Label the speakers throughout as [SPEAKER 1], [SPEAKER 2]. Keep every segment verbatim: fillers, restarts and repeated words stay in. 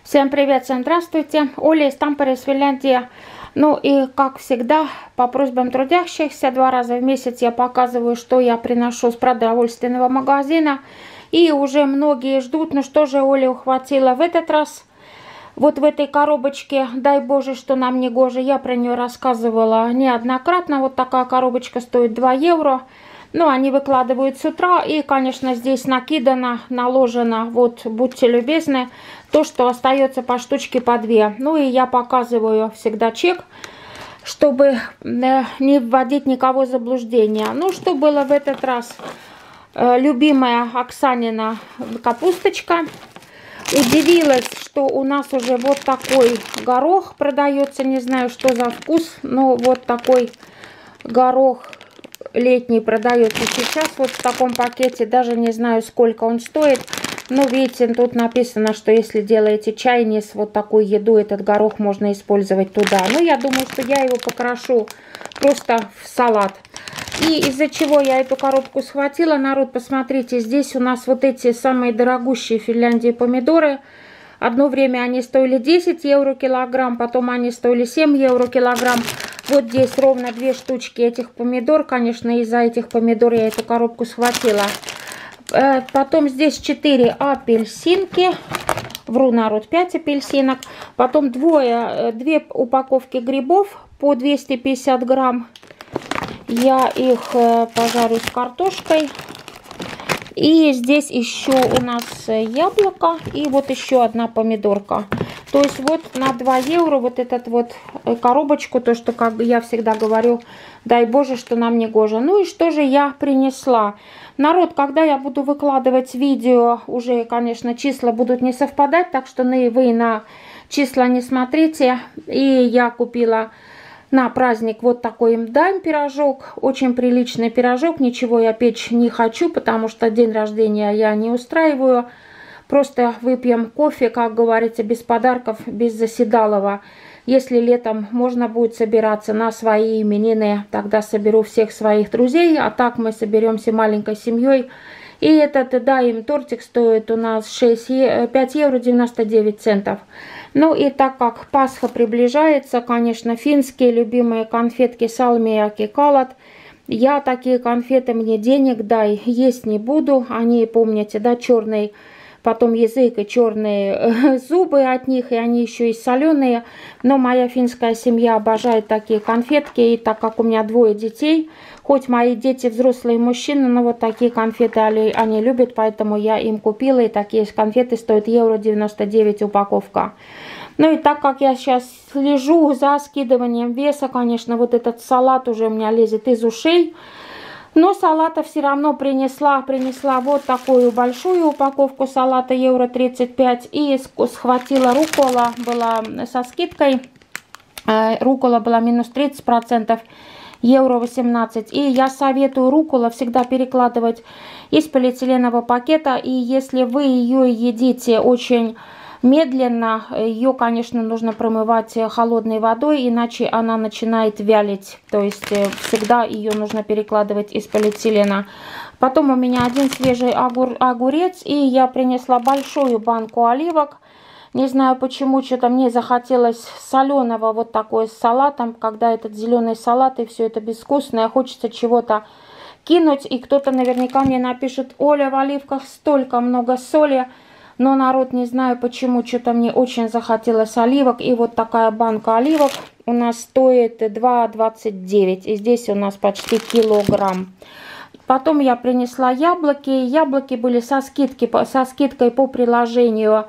[SPEAKER 1] Всем привет, всем здравствуйте. Оля из Тампере, из Финляндии. Ну и как всегда, по просьбам трудящихся, два раза в месяц я показываю, что я приношу с продовольственного магазина. И уже многие ждут, ну что же Оля ухватила в этот раз. Вот в этой коробочке, дай боже, что нам не гоже, я про нее рассказывала неоднократно. Вот такая коробочка стоит два евро. Ну, они выкладывают с утра, и, конечно, здесь накидано, наложено, вот, будьте любезны, то, что остается по штучке по две. Ну, и я показываю всегда чек, чтобы э, не вводить никого в заблуждение. Ну, что было в этот раз? Э, любимая Оксанина капусточка. Удивилась, что у нас уже вот такой горох продается, не знаю, что за вкус, но вот такой горох летний продается сейчас вот в таком пакете, даже не знаю, сколько он стоит. Но видите, тут написано, что если делаете чайни с вот такой еду, этот горох можно использовать туда. Ну, я думаю, что я его покрошу просто в салат. И из-за чего я эту коробку схватила, народ, посмотрите, здесь у нас вот эти самые дорогущие в Финляндии помидоры. Одно время они стоили десять евро килограмм, потом они стоили семь евро килограмм. Вот здесь ровно две штучки этих помидор. Конечно, из-за этих помидор я эту коробку схватила. Потом здесь четыре апельсинки. Вру, народ, пять апельсинок. Потом двое, две упаковки грибов по двести пятьдесят грамм. Я их пожарю с картошкой. И здесь еще у нас яблоко и вот еще одна помидорка. То есть вот на два евро вот этот вот коробочку, то, что, как я всегда говорю, дай боже, что нам не гоже. Ну и что же я принесла? Народ, когда я буду выкладывать видео, уже, конечно, числа будут не совпадать, так что вы на числа не смотрите. И я купила на праздник вот такой им дайм пирожок. Очень приличный пирожок. Ничего я печь не хочу, потому что день рождения я не устраиваю. Просто выпьем кофе, как говорится, без подарков, без заседалова. Если летом можно будет собираться на свои именины, тогда соберу всех своих друзей. А так мы соберемся маленькой семьей. И этот дайм тортик стоит у нас пять евро девяносто девять центов. Ну и так как Пасха приближается, конечно, финские любимые конфетки Салмияки Калат. Я такие конфеты, мне денег дай, есть не буду. Они, помните, да, черный потом язык и черные зубы от них, и они еще и соленые. Но моя финская семья обожает такие конфетки, и так как у меня двое детей, хоть мои дети взрослые мужчины, но вот такие конфеты они, они любят, поэтому я им купила, и такие конфеты стоят евро девяносто девять упаковка. Ну и так как я сейчас слежу за скидыванием веса, конечно, вот этот салат уже у меня лезет из ушей. Но салата все равно принесла, принесла вот такую большую упаковку салата, евро тридцать пять. И схватила рукола, была со скидкой. Рукола была минус тридцать процентов, евро восемнадцать. И я советую рукола всегда перекладывать из полиэтиленового пакета. И если вы ее едите очень медленно, ее, конечно, нужно промывать холодной водой, иначе она начинает вялить. То есть всегда ее нужно перекладывать из полиэтилена. Потом у меня один свежий огур, огурец, и я принесла большую банку оливок. Не знаю почему, что-то мне захотелось соленого вот такой с салатом, когда этот зеленый салат и все это безвкусное, хочется чего-то кинуть. И кто-то наверняка мне напишет: Оля, в оливках столько много соли. Но, народ, не знаю почему, что-то мне очень захотелось оливок. И вот такая банка оливок у нас стоит два двадцать девять. И здесь у нас почти килограмм. Потом я принесла яблоки. Яблоки были со, скидки, со скидкой по приложению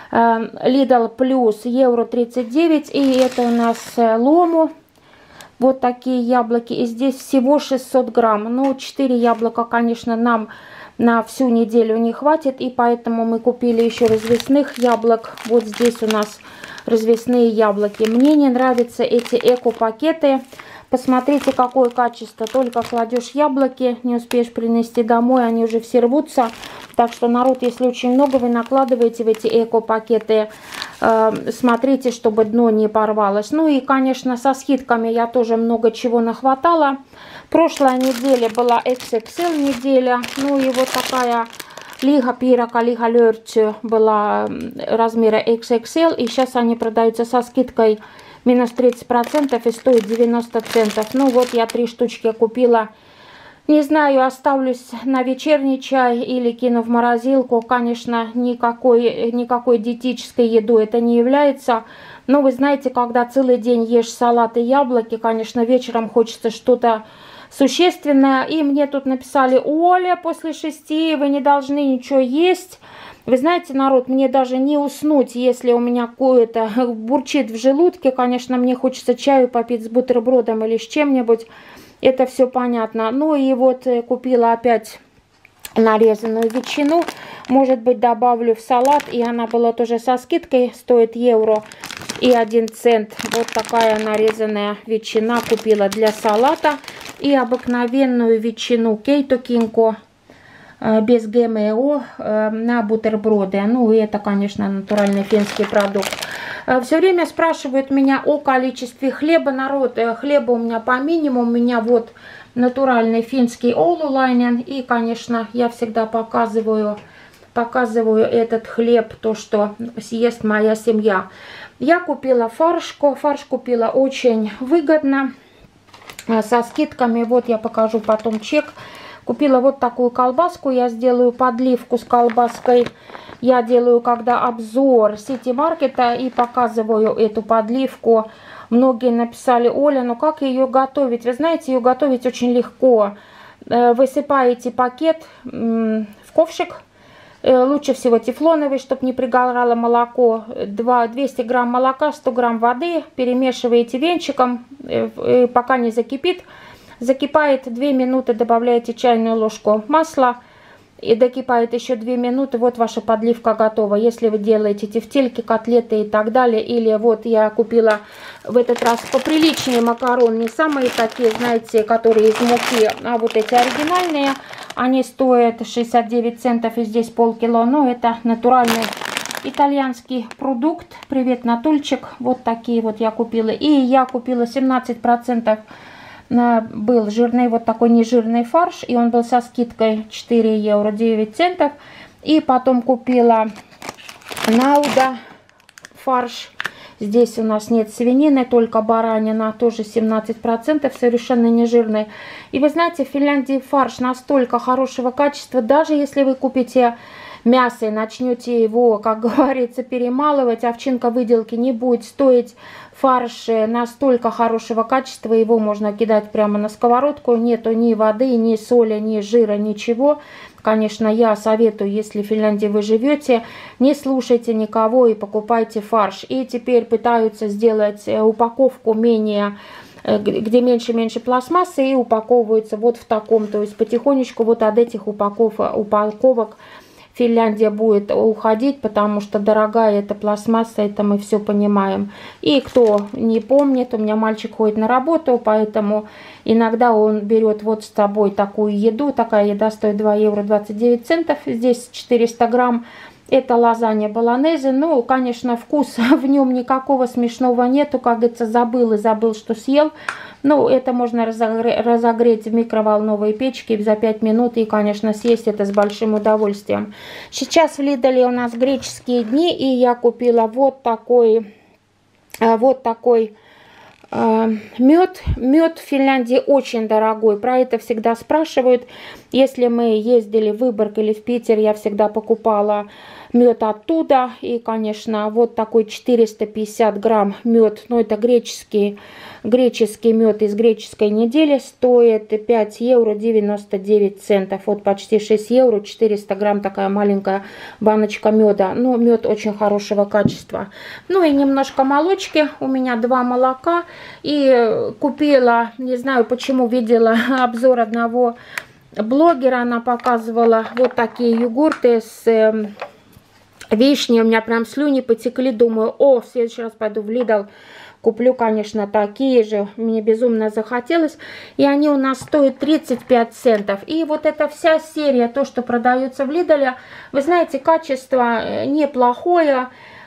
[SPEAKER 1] Lidl Plus, евро тридцать девять. И это у нас лому. Вот такие яблоки. И здесь всего шестьсот грамм. Ну, четыре яблока, конечно, нам на всю неделю не хватит, и поэтому мы купили еще развесных яблок. Вот здесь у нас развесные яблоки. Мне не нравятся эти эко-пакеты. Посмотрите, какое качество. Только кладешь яблоки, не успеешь принести домой, они уже все рвутся. Так что, народ, если очень много вы накладываете в эти эко-пакеты, э, смотрите, чтобы дно не порвалось. Ну и, конечно, со скидками я тоже много чего нахватала. Прошлая неделя была икс икс эль неделя. Ну и вот такая Liha piiraka, liha lörtsö была размера икс икс эл, и сейчас они продаются со скидкой минус тридцать процентов и стоят девяносто центов. Ну вот я три штучки купила. Не знаю, оставлюсь на вечерний чай или кину в морозилку. Конечно, никакой, никакой диетической едой это не является. Но вы знаете, когда целый день ешь салат и яблоки, конечно, вечером хочется что-то существенное. И мне тут написали: Оля, после шести вы не должны ничего есть. Вы знаете, народ, мне даже не уснуть, если у меня кое-то бурчит в желудке. Конечно, мне хочется чаю попить с бутербродом или с чем-нибудь. Это все понятно. Ну и вот купила опять нарезанную ветчину. Может быть, добавлю в салат. И она была тоже со скидкой. Стоит евро и один цент. Вот такая нарезанная ветчина купила для салата. И обыкновенную ветчину Кейто Кинко без ГМО на бутерброды. Ну и это, конечно, натуральный финский продукт. Все время спрашивают меня о количестве хлеба. Народ, хлеба у меня по минимуму. У меня вот натуральный финский олулайнен. И, конечно, я всегда показываю, показываю этот хлеб, то, что съест моя семья. Я купила фаршку. Фарш купила очень выгодно, со скидками. Вот я покажу потом чек. Купила вот такую колбаску. Я сделаю подливку с колбаской. Я делаю, когда обзор сити-маркета, и показываю эту подливку. Многие написали: Оля, ну как ее готовить? Вы знаете, ее готовить очень легко. Высыпаете пакет в ковшик. Лучше всего тефлоновый, чтобы не пригорало молоко. двести грамм молока, сто грамм воды. Перемешиваете венчиком, пока не закипит. Закипает две минуты, добавляете чайную ложку масла. И докипает еще две минуты, вот ваша подливка готова. Если вы делаете тефтельки, котлеты и так далее. Или вот я купила в этот раз поприличнее макарон. Не самые такие, знаете, которые из муки, а вот эти оригинальные. Они стоят шестьдесят девять центов и здесь полкило. Но это натуральный итальянский продукт. Привет, Натульчик. Вот такие вот я купила. И я купила семнадцать процентов. Был жирный вот такой нежирный фарш, и он был со скидкой четыре евро девять центов. И потом купила науда фарш. Здесь у нас нет свинины, только баранина, тоже семнадцать процентов, совершенно нежирный. И вы знаете, в Финляндии фарш настолько хорошего качества, даже если вы купите мясо и начнете его, как говорится, перемалывать, овчинка выделки не будет стоить. Фарш настолько хорошего качества, его можно кидать прямо на сковородку. Нету ни воды, ни соли, ни жира, ничего. Конечно, я советую, если в Финляндии вы живете, не слушайте никого и покупайте фарш. И теперь пытаются сделать упаковку менее, где меньше-меньше пластмассы, и упаковываются вот в таком. То есть потихонечку вот от этих упаков, упаковок Финляндия будет уходить, потому что дорогая эта пластмасса, это мы все понимаем. И кто не помнит, у меня мальчик ходит на работу, поэтому иногда он берет вот с собой такую еду. Такая еда стоит два евро двадцать девять центов, здесь четыреста грамм. Это лазанья болонезе. Ну, конечно, вкус в нем никакого смешного нету. Как говорится, забыл и забыл, что съел. Ну, это можно разогреть в микроволновой печке за пять минут и, конечно, съесть это с большим удовольствием. Сейчас в Лиделе у нас греческие дни, и я купила вот такой, вот такой э, мед. Мед в Финляндии очень дорогой, про это всегда спрашивают. Если мы ездили в Выборг или в Питер, я всегда покупала мед оттуда. И, конечно, вот такой четыреста пятьдесят грамм мед, ну, это греческий Греческий мед из греческой недели стоит пять евро девяносто девять центов. Вот почти шесть евро, четыреста грамм такая маленькая баночка меда. Ну, мед очень хорошего качества. Ну и немножко молочки. У меня два молока. И купила, не знаю почему, видела обзор одного блогера. Она показывала вот такие йогурты с э, вишней. У меня прям слюни потекли. Думаю, о, в следующий раз пойду в Lidl. Куплю, конечно, такие же. Мне безумно захотелось. И они у нас стоят тридцать пять центов. И вот эта вся серия, то, что продается в Lidl, вы знаете, качество неплохое.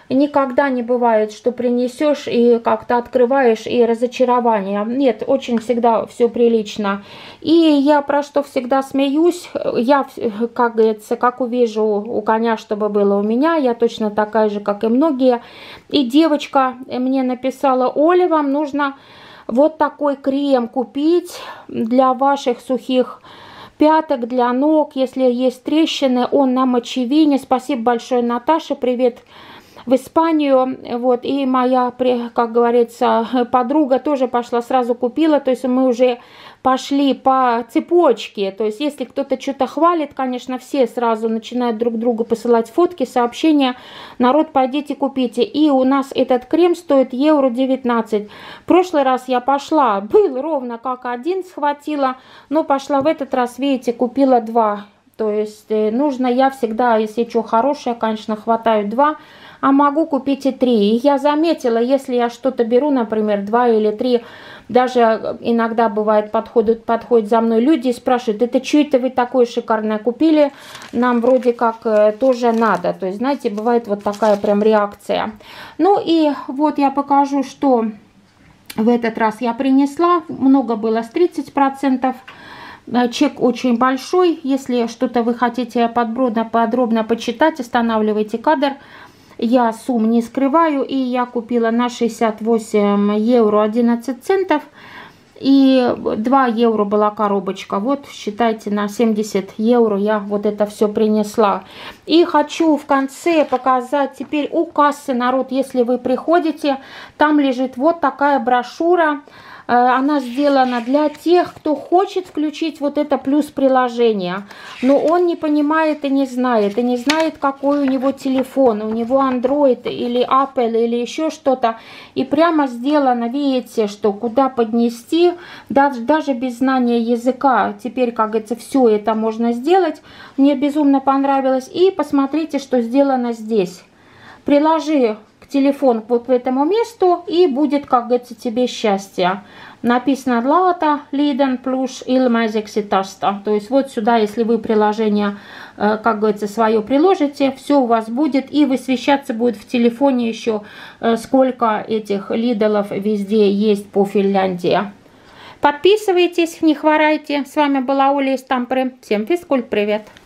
[SPEAKER 1] Никогда не бывает, что принесешь и как-то открываешь и разочарование. Нет, очень всегда все прилично. И я про что всегда смеюсь, я, как говорится, как увижу у коня, чтобы было у меня, я точно такая же, как и многие. И девочка мне написала: Оля, вам нужно вот такой крем купить для ваших сухих пяток, для ног, если есть трещины, он на мочевине. Спасибо большое, Наташа, привет в Испанию. Вот, и моя, как говорится, подруга тоже пошла, сразу купила. То есть мы уже пошли по цепочке. То есть если кто-то что-то хвалит, конечно, все сразу начинают друг другу посылать фотки, сообщения. Народ, пойдите купите. И у нас этот крем стоит евро девятнадцать. В прошлый раз я пошла, был ровно как один, схватила, но пошла в этот раз, видите, купила два. То есть нужно, я всегда, если что хорошее, конечно, хватаю два, а могу купить и три. И я заметила, если я что-то беру, например, два или три, даже иногда бывает, подходят, подходят за мной люди и спрашивают: это что это вы такое шикарное купили? Нам вроде как тоже надо. То есть, знаете, бывает вот такая прям реакция. Ну и вот я покажу, что в этот раз я принесла. Много было с тридцать процентов. Чек очень большой. Если что-то вы хотите подробно, подробно почитать, останавливайте кадр. Я сумм не скрываю. И я купила на шестьдесят восемь евро одиннадцать центов. И два евро была коробочка. Вот, считайте, на семьдесят евро я вот это все принесла. И хочу в конце показать теперь у кассы, народ, если вы приходите, там лежит вот такая брошюра. Она сделана для тех, кто хочет включить вот это плюс приложение, но он не понимает и не знает, и не знает, какой у него телефон, у него Android или Apple или еще что-то. И прямо сделано, видите, что куда поднести, даже, даже без знания языка. Теперь, как говорится, все это можно сделать. Мне безумно понравилось. И посмотрите, что сделано здесь. Приложи телефон вот к этому месту, и будет, как говорится, тебе счастье. Написано Лата, Лиден, Плюш, Илмайзекситаста. То есть вот сюда, если вы приложение, как говорится, свое приложите, все у вас будет, и высвещаться будет в телефоне еще, сколько этих лиделов везде есть по Финляндии. Подписывайтесь, не хворайте. С вами была Оля из Тампере. Всем физкульт, привет!